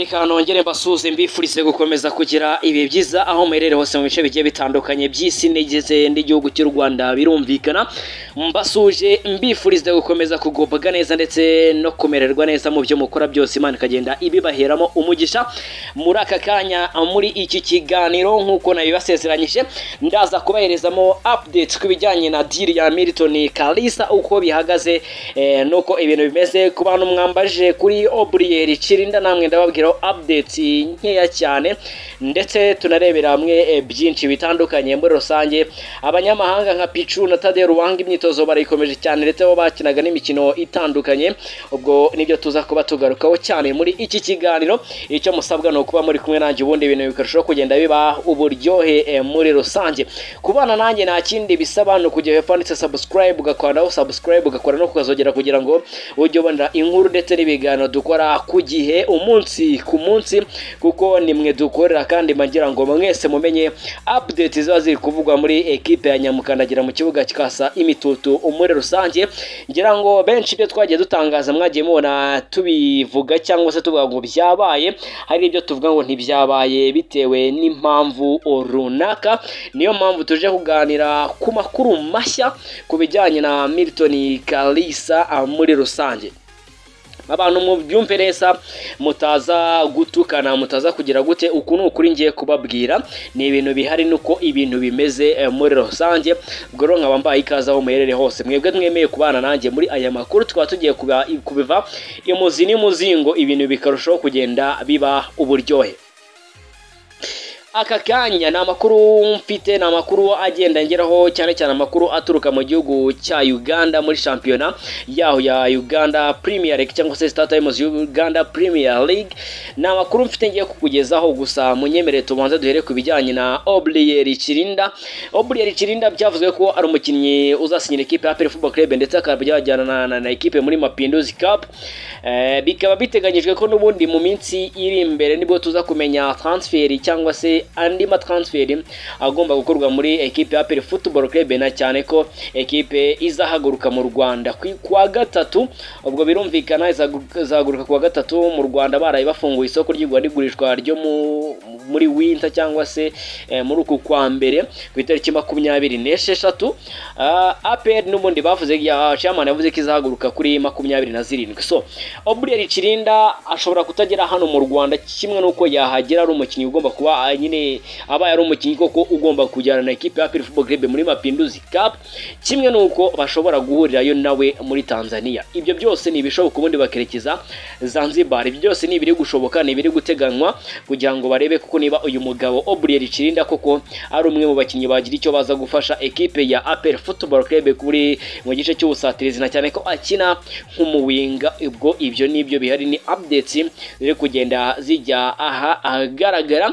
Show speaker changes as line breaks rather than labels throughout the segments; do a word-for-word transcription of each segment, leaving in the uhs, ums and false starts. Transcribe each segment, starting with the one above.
kandi kanongere mbasuze mbifurize gukomeza kugira ibi byiza aho muherere hose mu bice bigiye bitandukanye by'isi negeze n'igihugu cy'u Rwanda birumvikana mbasuje mbifurize gukomeza kugubwa neza ndetse no kumererwa neza mu byo mukora byose Imana ikagenda ibibaheramo umugisha muri aka kanya muri iki kiganiro nkuko nabibasezeranyije ndaza kubaherezamo updates ku bijyanye na deal ya Milton Kalisa uko bihagaze eh, nuko ibintu bimeze ku bantu mwambaje kuri Obriel Chirinda namwe ndababwira updates nkeya cyane ndetse tunarebera hamwe e, byinshi bitandukanye muri rusange abanyamahanga nka Pichu na Tade Ruwanga imyitozo barayikomeje cyane ndetse bo bakinaga n'imikino itandukanye ubwo nibyo tuza kuba tugarukaho cyane muri iki kiganiro icyo musabwa no kuba muri kumwe nanjye ubundi ibintu bikarushaho kugenda biba uburyohe e, muri rusange kubana nanjye nta kindi bisaba no kujya hepfo ndetse subscribe ugakora subscribe ugakora no kukazogera kugira ngo ujye ubona inkuru ndetse n'ibiganiro dukora ku gihe umunsi ku munsi kuko nimwe dukorera kandi mangira ngo mwese mumenye update ziba ziri kuvugwa muri equipe ya Nyamukandagira mu kibuga kikasa imitutu muri rusange ngira ngo benshi byo twagiye dutangaza mwagiye mubona tubivuga cyangwa se tuvuga ngo byabaye hari ibyo tuvuga ngo ntibyabaye bitewe n'impamvu runaka niyo mpamvu tuje kuganira ku makuru mashya ku bijyanye na Milton Kalisa muri rusange abantu mu byumve neza mutaza gutukana mutaza kugira gute uku n'ukuri ngiye kubabwira ni ibintu bihari nuko ibintu bimeze eh, muri rusange ubwo rero nkabambaye ikaza aho muherere hose mwebwe mwemeye kubana nanjye muri aya makuru twaba tugiye kubiva imuzi n'imuzingo ibintu bikarushaho kugenda biba uburyohe aka kanya ni amakuru mfite ni amakuru agenda ngeraho cyane cyane amakuru aturuka mu gihugu cya Uganda muri shampiyona yaho ya Uganda Premier League cyangwa se Star Times Uganda Premier League ni amakuru mfite ngiye kukugezaho gusa munyemere tubanze duhere ku bijyanye na Obriel Chirinda Obriel Chirinda byavuzwe ko ari umukinnyi uzasinyira equipe ya A P R Football Club ndetse akabajyana na, na, na equipe muri Mapinduzi Cup eh, bikaba biteganyijwe ko n'ubundi mu minsi iri imbere nibwo tuza kumenya transfer cyangwa se andi ma transfer agomba gukorwa muri equipe ya A P R Football Club na cyane ko equipe izahaguruka mu Rwanda kwa gatatu ubwo birumvikana izahaguruka kwa gatatu mu Rwanda baraye bafunguye isoko ry'igwa rigurishwa ryo muri winter cyangwa se eh, muri uku kwa mbere ku itariki makumyabiri n'esheshatu uh, A P R n'ubundi bavuze ya chairman yavuze ko izahaguruka kuri makumyabiri na zirindwi so Obriel Chirinda ashobora kutagera hano mu Rwanda kimwe nuko yahagera ari umukinnyi ugomba kuba nyine aba yari umukinnyi koko ugomba kujyana na equipe ya A P R Football Club muri Mapinduzi Cup kimwe nuko bashobora guhurirayo nawe muri Tanzania ibyo byose ni ibishoboka ubundi bakerekeza Zanzibar ibyo byose ni biri gushoboka ni biri guteganywa kugira ngo barebe kuko niba uyu mugabo Obriel Chirinda koko ari umwe mu bakinnyi bagira icyo baza gufasha equipe ya A P R Football Club kuri mu gice cy'ubusatirizi na cyane ko akina nk'umuwinga ubwo ibyo nibyo bihari ni updates ziri kugenda zijya aha ahagaragara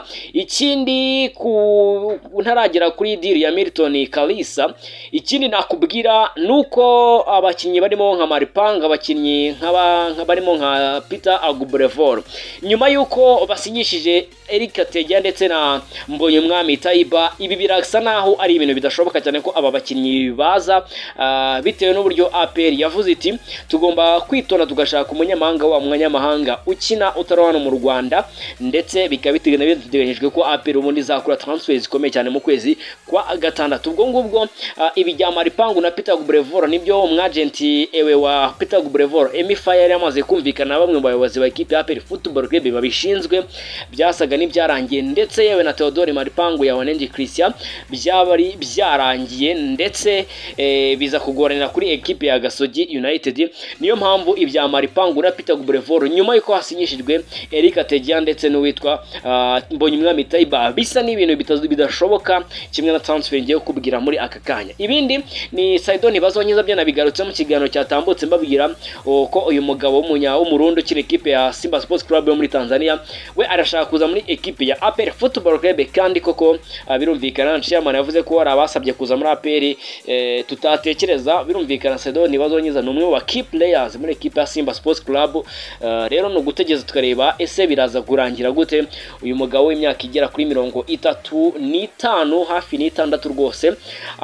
ikindi ku ntaragera kuri deal ya Milton Kalisa ikindi nakubwira nuko abakinnyi barimo nka Maripanga abakinnyi nk'aba barimo nka Peter Agubrevor nyuma yuko basinyishije Eric Kategia ndetse na Mbonye Mwami Taiba ibi birasa naho ari ibintu bidashoboka cyane ko aba bakinnyi baza uh, bitewe n'uburyo A P R yavuze iti tugomba kwitona tugashaka umunyamahanga wa mwanyamahanga ukina utarohano mu Rwanda ndetse bikaba biteganyijwe ko A P R ubundi zakura transfer zikomeye cyane mu kwezi kwa gatandatu ubwo ngubwo uh, ibijya Maripangu na Peter Gubrevor nibyo umwagent ewe wa Peter Gubrevor Emi Fire yamaze kumvikana bamwe mu bayobozi ba equipe ya A P R Football Club babishinzwe byasaga n'ibyarangiye ndetse yewe na Theodore Maripangu ya Wanengi Christian byabari byarangiye ndetse eh, biza kugoranira kuri equipe ya Gasogi United niyo mpamvu ibya Maripangu na Peter Gubrevor nyuma yuko hasinyishijwe Eric Kategia ndetse n'uwitwa uh, Mbonye Mwami Taiba bisa n'ibintu bidashoboka kimwe na transfer ngiye kubwira muri aka kanya ibindi ni Saidoni bazonyiza byo nabigarutse mu kiganiro cyatambutse mbabwira ko uyu mugabo w'umunya w'umurundo ukiri equipe ya Simba Sports Club yo muri Tanzania we arashaka kuza muri equipe ya A P R Football Club kandi koko uh, birumvikana chairman yavuze ko ari abasabye kuza muri A P R eh, tutatekereza birumvikana Saidoni bazonyiza numwe wa key players muri equipe ya Simba Sports Club uh, rero no gutegeza tukareba ese biraza kurangira gute uyu mugabo w'imyaka igera kuri mirongo itatu n'itanu hafi n'itandatu rwose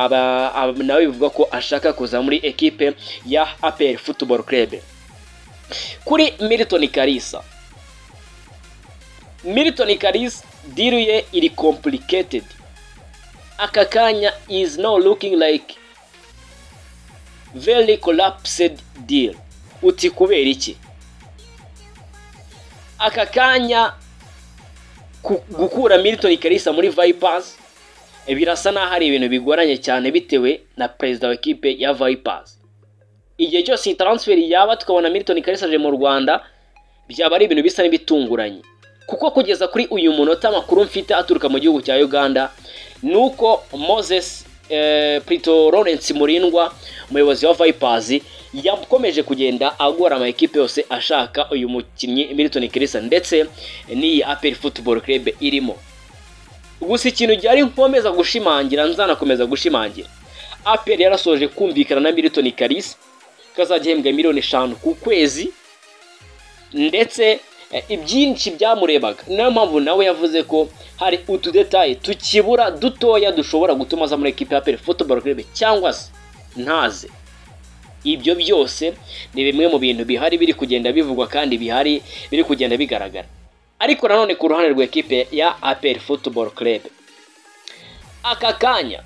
aba nawe bivuga ko ashaka kuza muri equipe ya A P R Football Club kuri Milton Kalisa Milton Kalisa deal ye iri complicated. Aka kanya is now looking like very collapsed deal. Uti kubera iki? Aka kanya gukura Milton Kalisa muri Vipers birasa naho hari ibintu bigoranye cyane bitewe na president w'ikipe ya Vipers. Igihe cyose transfer yaba tukabona Milton Kalisa aje mu Rwanda byaba ari ibintu bisa n'ibitunguranye, kuko kugeza kuri uyu munota makuru mfite aturuka mu gihugu cya Uganda nuko Moses eh, Prito Lawrence Murindwa umuyobozi wa Vipers yakomeje kugenda agora ama equipe yose ashaka uyu mukinnyi Milton Kalisa ndetse ni A P R Football Club irimo. Gusa ikintu cyari nkomeza gushimangira nzanakomeza gushimangira, A P R yarasoje kumvikana na Milton Kalisa kazagihembwa miliyoni eshanu ku kwezi, ndetse ibyinshi byamurebaga. Niyo mpamvu nawe yavuze ko hari utu detail tukibura dutoya dushobora gutuma za muri equipe ya A P R Football Club cyangwa se ntaze. Ibyo byose ni bimwe mu bintu bihari biri kugenda bivugwa kandi bihari biri kugenda bigaragara. Ariko nanone ku ruhande rwa equipe ya A P R Football Club, aka kanya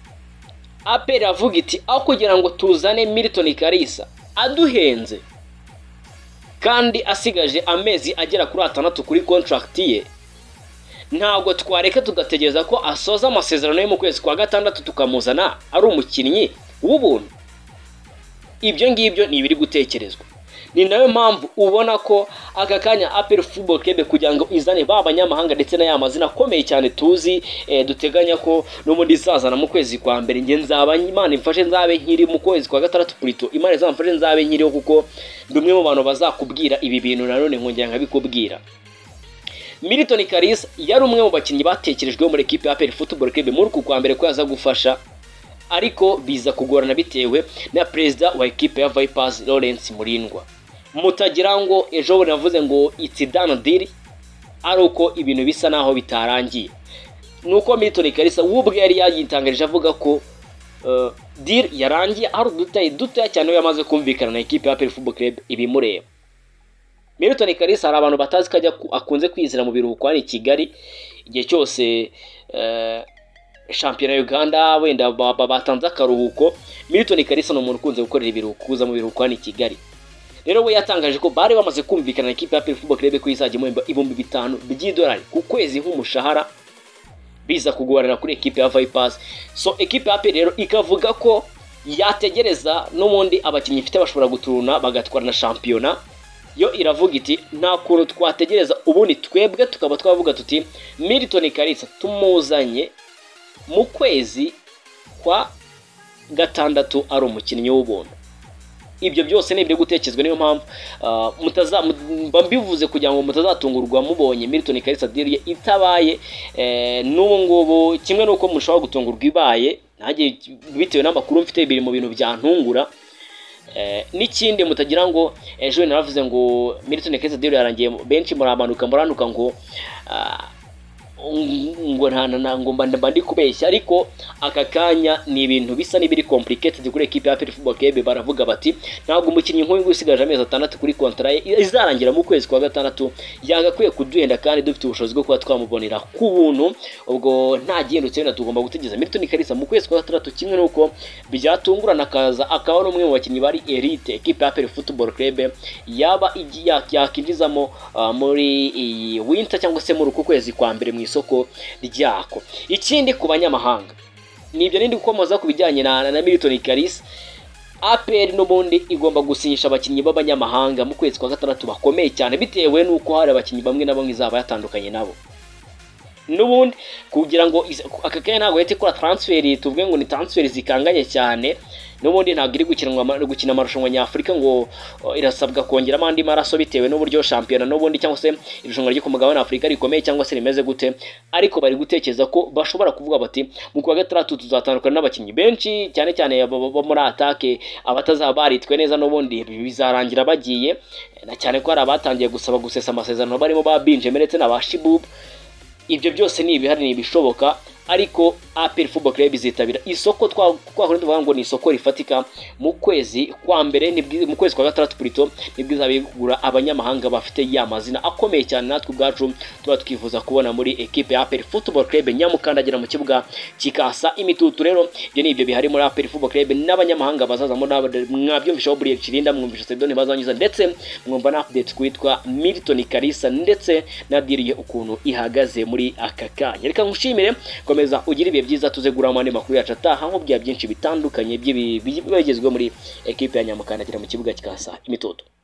A P R avuga iti aho kugira ngo tuzane Milton Kalisa aduhenze kandi asigaje amezi agera kuri atandatu kuri contract ye, ntabwo twareka tugategereza ko asoza amasezerano yo mu kwezi kwa gatandatu tukamuzana ari umukinnyi w'ubuntu. Ibyo ngibyo ni ibiri gutekerezwa. Ni nayo mpamvu ubona ko aka kanya A P R Football Club kugira ngo izane ba banyamahanga ndetse na yamazina akomeye cyane tuzi e, duteganya ko no muri zazana mu kwezi kwa mbere nge nzaba Imana imfashe nzabe nkiri mu kwezi kwa gatandatu Prito Imana izamfashe nzabe nkiriho, kuko ndumwe mu bantu bazakubwira ibi bintu nanone nkongera nkabikubwira. Milton Kalisa yari umwe mu bakinnyi batekerejweho muri equipe ya A P R Football Club muri ku kwa mbere ko yaza gufasha, ariko biza kugorana bitewe na president wa equipe ya Vipers Lawrence Murindwa. Mutagira ngo ejo buri navuze ngo it's done deal, ari uko ibintu bisa naho bitarangiye. Nuko Milton Kalisa ubwe yari yagitangarije avuga ko uh, deal yarangiye, ari udutaye dutoya cyane yamaze kumvikana na equipe ya A P R Football Club ibimureba. Milton Kalisa hari abantu batazi kajya akunze kwizira mu biruhuko hano i Kigali igihe cyose uh, Championnat ya Uganda wenda batanze akaruhuko. Milton Kalisa no umuntu ukunze gukorera ibiruhuko kuza mu biruhuko hano i Kigali. Rero we yatangaje ko bari bamaze kumvikana na equipe ya A P R Football Club ko izajya muhemba ibihumbi bitanu by'idolari ku kwezi nk'umushahara, biza kugorana kuri equipe ya Vipers. So equipe ya A P R rero ikavuga ko yategereza n'ubundi abakinnyi ifite bashobora guturuna bagatwara na championnat. Yo iravuga iti nta kuntu twategereza, ubundi twebwe tukaba twavuga tuti Milton Kalisa tumuzanye mu kwezi kwa gatandatu ari umukinnyi w'ubuntu. Ibyo byose ni ibyo gutekerezwa. Niyo mpamvu uh, mutaza mbivuze kugira ngo mutazatungurwa mubonye Milton Kalisa deal itabaye eh, n'ubu ngubu, kimwe nuko mushobora gutungurwa ibaye ntagiye bitewe n'amakuru mfite biri mu bintu byantungura. Eh, n'ikindi mutagira ngo ejo naravuze ngo Milton Kalisa deal yarangiye, benshi muramanuka muranuka ngo uh, ngo ntana ngo mba ndi kubeshya, ariko aka kanya ni ibintu bisa n'ibiri complicated kuri equipe ya A P R Football Club. Baravuga bati ntabwo umukinnyi nk'uyu usigaje amezi atandatu kuri contrat ye izarangira mu kwezi kwa gatandatu yagakwiye kuduhenda kandi dufite ubushobozi bwo kuba twamubonera ku buntu. Ubwo nta gihindutse wenda tugomba gutegeza Milton Kalisa mu kwezi kwa gatandatu, kimwe nuko byatungurana akaza akaba ari umwe mu bakinnyi bari elite equipe ya A P R Football Club yaba yakinjizamo uh, muri iyi winter cyangwa se muri uku kwezi kwa mbere mu isoko ryako. Ikindi ku banyamahanga nibyo nindi gukomoza ku bijyanye na, na Milton Kalisa, A P R n'ubundi igomba gusinyisha abakinnyi b'abanyamahanga mu kwezi kwa gatandatu bakomeye cyane, bitewe nuko hari abakinnyi bamwe na bamwe izaba yatandukanye nabo. N'ubundi kugira ngo aka kanya ntabwo yete kora transfer tuvuge ngo ni transfer zikanganye cyane, n'ubundi ntabwo iri gukinwa gukina amarushanwa nyafurika ngo uh, irasabwa kongera amandi maraso bitewe n'uburyo championnat n'ubundi cyangwa se irushanwa ryo ku mugabane wa Afurika rikomeye cyangwa se rimeze gute. Ariko bari gutekereza ko bashobora kuvuga bati mu kwa gatandatu tuzatandukana n'abakinnyi benshi cyane cyane bo muri attaque abataza baritwe neza, n'ubundi bizarangira bagiye, na cyane ko hari abatangiye gusaba gusesa amasezerano barimo ba Benjamin ndetse na ba Shibub. Ibyo byose ni ibihari ni bishoboka, ariko A P R Football Club izitabira isoko twakora tuvuga ngo ni isoko rifatika mu kwezi kwa mbere mu kwezi kwa gatandatu purito nibwo izabigura abanyamahanga bafite ya mazina akomeye cyane natwe ubwacu tuba twifuza kubona muri equipe ya A P R Football Club nyamukandagira mu kibuga kikasa imitutu. Rero ibyo ni ibyo bihari muri A P R Football Club n'abanyamahanga bazazamo mwabyumvishaho Buriye Chirinda mwumvisha Sedoni bazanyuza ndetse mwumva na update kwitwa Milton Kalisa ndetse nadiriye ukuntu ihagaze muri aka kanya. Reka nkushimire, komeza ugira ibihe byiza, tuze gura amande makuru yacu ataha nk'ubya byinshi bitandukanye by'ibigezweho muri equipe ya nyamukandagira mu kibuga kikasa imitutu.